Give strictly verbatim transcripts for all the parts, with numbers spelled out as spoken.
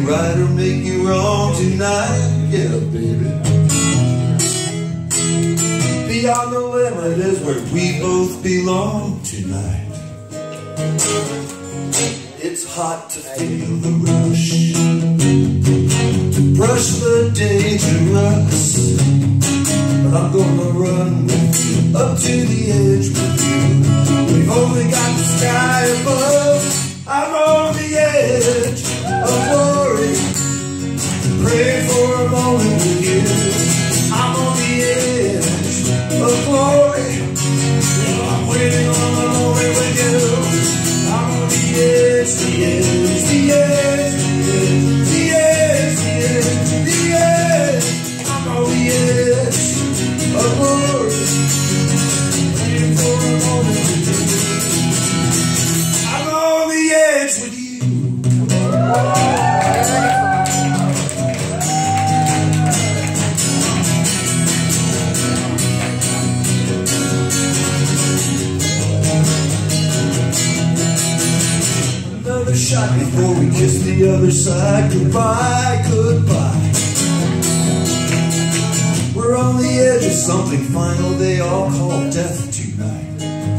you right or make you wrong tonight. Yeah, baby. Beyond the limit is where we both belong tonight. It's hot to feel the rush, to brush the dangerous. But I'm gonna run with you up to the edge with you. We've only got the sky above. I'm on the edge of glory, praying for a moment with you. I'm on the edge of glory, I'm waiting on a moment with you. I'm on the edge, the edge, the edge, the edge, the edge, the edge. I'm on the edge of glory, praying for a moment with you. I'm on the edge with you. Another shot before we kiss the other side. Goodbye, goodbye. We're on the edge of something final they all call death tonight.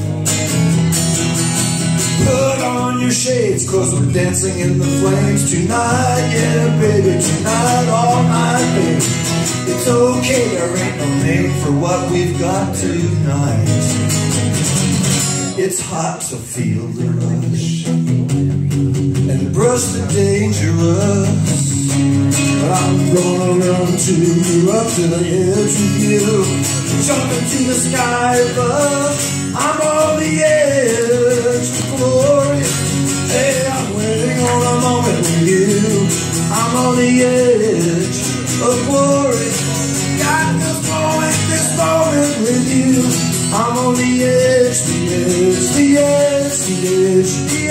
Put on your shades, cause we're dancing in the flames tonight. Yeah, baby, tonight, all night, baby. It's okay, there ain't no name for what we've got tonight. It's hot to feel the rush and brush the dangerous. But I'm gonna run to you, up to the edge with you, jump into the sky above. I'm on the edge of glory. Hey, I'm waiting on a moment with you. I'm on the edge of glory. Got this moment, this moment with you. I'm on the edge, the edge, the edge, the edge, the edge.